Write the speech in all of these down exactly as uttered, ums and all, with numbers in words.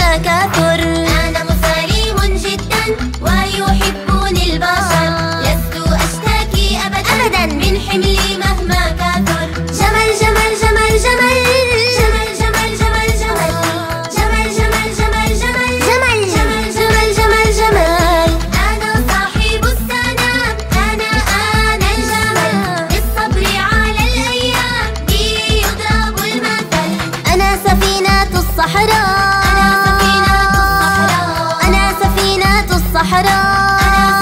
مهما كثر. أنا مسالم جدا ويحبني البشر، لست أشتكي أبدا أبدا من حملي مهما كثر. جمل جمل جمل جمل جمل جمل جمل جمل جمل جمل جمل جمل جمل جمل جمل جمل. أنا صاحب السلام، أنا أنا الجمل، بالصبر على الأيام بي يضرب المثل. أنا سفينة الصحراء، أنا سفينة الصحراء،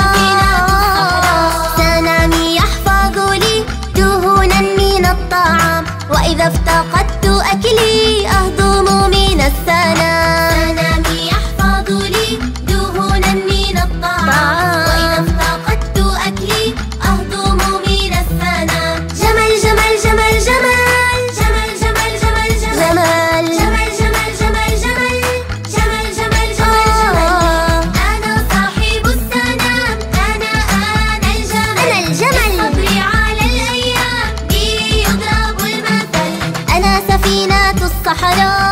سنامي يحفظ لي دهونا من الطعام، وإذا افتقدت أكلي أهضم من السلام. سنامي يحفظ لي دهونا من الطعام، وإذا افتقدت أكلي أهضم من السلام. جمل جمل جمل جمل جمل جمل جمل جمل جمل جمل جمل جمل جمل جمل جمل. أنا صاحب السلام، أنا أنا الجمل، أنا الجمل، بالصبر على الأيام بي يضرب المثل. أنا سفينة الصحراء،